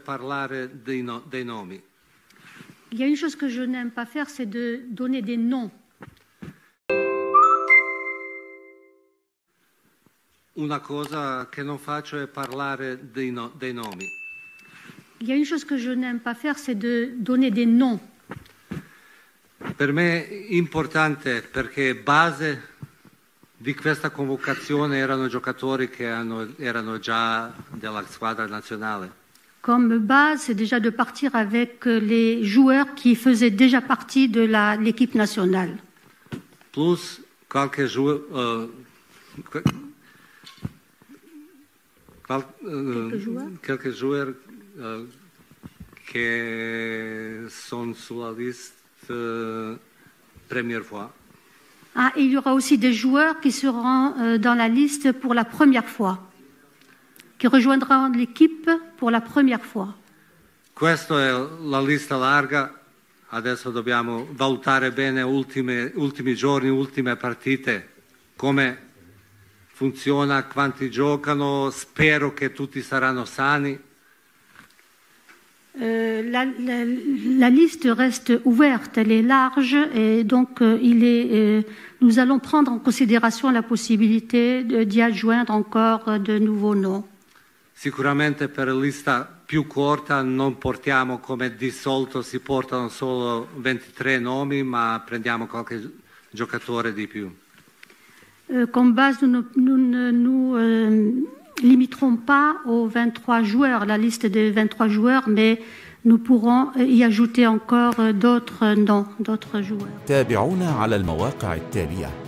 parlare dei nomi. Il y a une chose que je n'aime pas faire, c'est de donner des noms. Una cosa che non faccio è parlare dei nomi. Il y a une chose que je n'aime pas faire, c'est de donner des noms. Per me è importante perché base di questa convocazione erano giocatori che erano già della squadra nazionale. Comme base, c'est déjà de partir avec les joueurs qui faisaient déjà partie de l'équipe nationale. Plus qualche joueur che sono sulla lista première fois. Ah, et il y aura aussi des joueurs qui seront dans la liste pour la première fois, qui rejoindront l'équipe pour la première fois. Questa è la lista larga, adesso dobbiamo valutare bene ultimi giorni, ultime partite, come funziona, quanti giocano, spero che tutti saranno sani. La liste reste ouverte, elle est large et donc nous allons prendre en considération la possibilité d'y adjoindre encore de nouveaux noms. Sicuramente per la lista più corta non portiamo come di solito si portano solo 23 nomi, ma prendiamo qualche giocatore di più. Comme base, nous ne nous limiterons pas aux 23 joueurs, la liste des 23 joueurs, mais nous pourrons y ajouter encore d'autres noms, d'autres joueurs. تابعونا على المواقع التالية: